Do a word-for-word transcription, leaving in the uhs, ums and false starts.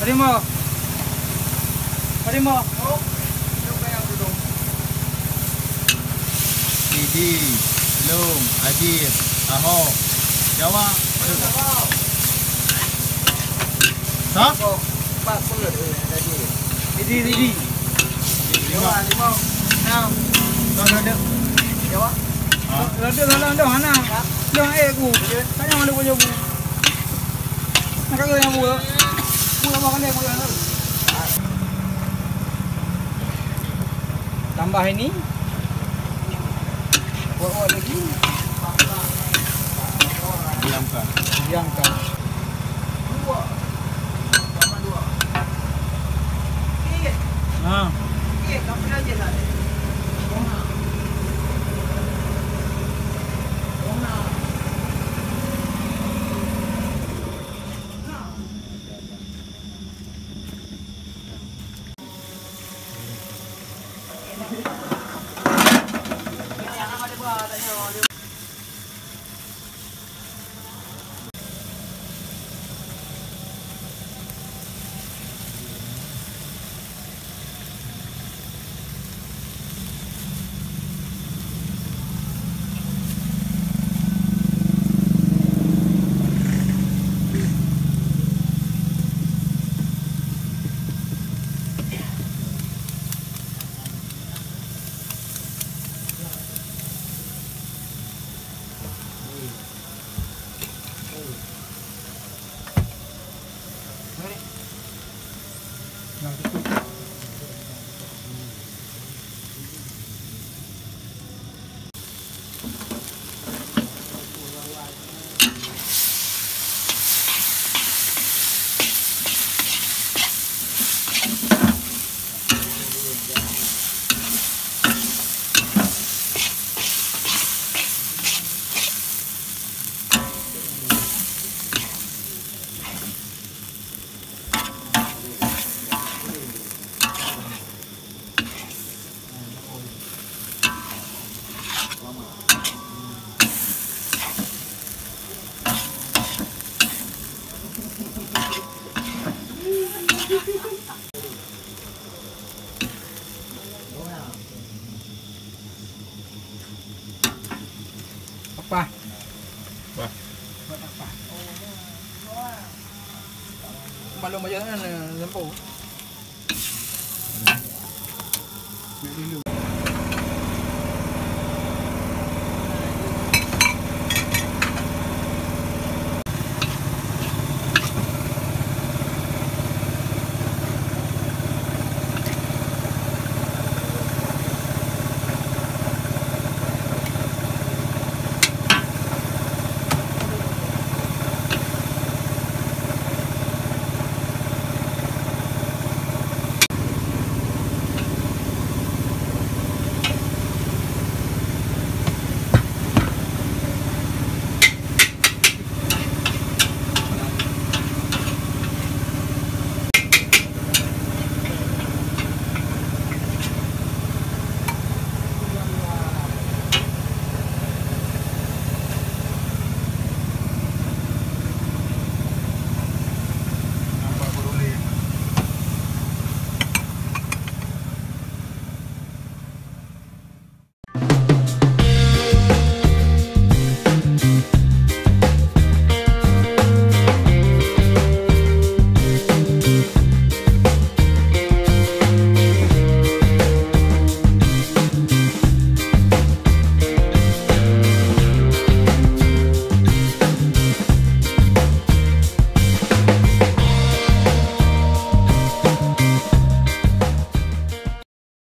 Terima. Terima. Didi, Long, Adil, Ahok, Jawab. Sah? Empat puluh tadi. Didi, Didi. Lima, lima, enam. Dah ada. Jawab. Dah ada, dah ada mana? Dah air aku. Tanya mana punya bu. Nak kata yang bu. Bu nak makan dia, bu. Tambah ini. Buat lagi. Diamkan. Diamkan. Dua. Sama dua. Okey. Ha. Okey, kamu aja lah. Apa? Apa? Buat apa? Maklum macam mana lempu.